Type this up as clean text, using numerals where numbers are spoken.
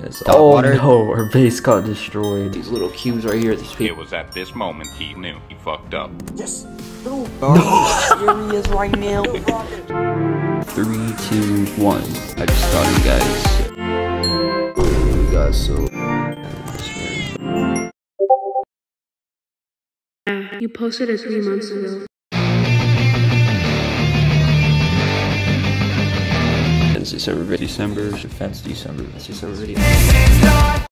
Yes. Oh Water. no, our base got destroyed. These little cubes right here. These people. It was at this moment he knew he fucked up. Yes. No. Are you serious right now? 3, 2, 1. I just got him, guys. Oh, we got so. You posted it 3 months ago. This is December. Defense December. That's December video.